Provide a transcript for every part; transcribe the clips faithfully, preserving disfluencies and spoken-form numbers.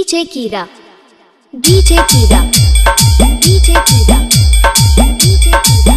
DJ कीरा DJ कीरा DJ कीरा डीजे कीरा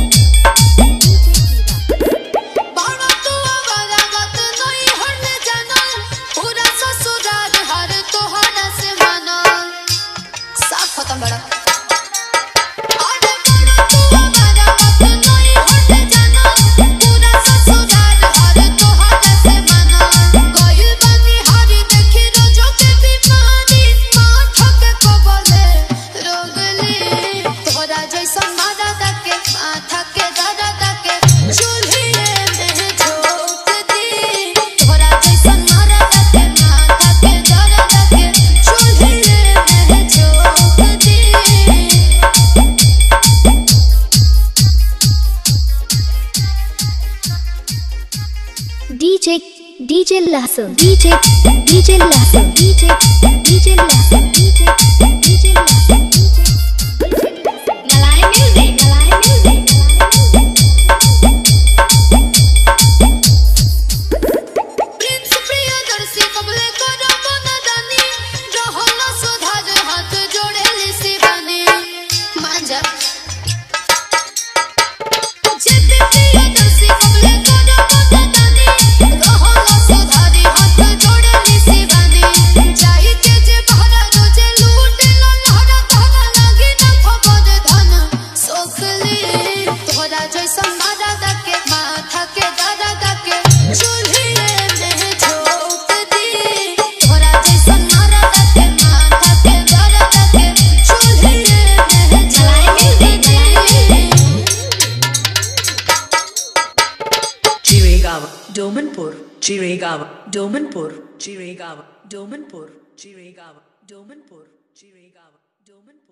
बाणा तू आवारा बात नहीं हटने जाना पूरा ससुराल हर तोहरा से माना साफ खत्म बड़ा अरे बाणा तू आवारा बात नहीं हटने जाना पूरा ससुराल हर तोहरा से माना कोई बनी हरी देखी रोजो के बीमारी माथा के कबले रोगली तोहरा जैसा मारा के माथा के दादा के चूल्हे में झोंक दी तोहरा जैसा मारा के माथा के दादा के चूल्हे में झोंक दी डीजे डीजे लहसुन डीजे डीजे लहसुन डीजे डीजे लहसुन डीजे डीजे लहसुन मलाई म्यूजिक मलाई म्यूजिक प्रिंस प्रियदर्शी कबले करो मनदानी रहला सुधार हाथ जोड़े लिसी बनी मांजा जिद प्रियदर्शी कबले करो मनदानी रहला सुधारी हाथ जोड़े लिसी बनी चाहे के जे बहरा रोजे लूटे लो लहरा तहरा लागी ना खबर धन सोखली तोहरा जैसा मारा के माथा के दादा के चूल्हे में झोंक दी तोहरा जैसा मारा के माथा के दादा के चूल्हे में झोंक दी Chiregawa, Domanpur, Chiregawa, Domanpur, Chiregawa, Domanpur, Chiregawa, Domanpur, Chiregawa, Domanpur.